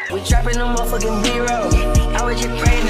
We trapping the motherfucking B-roll. I was just praying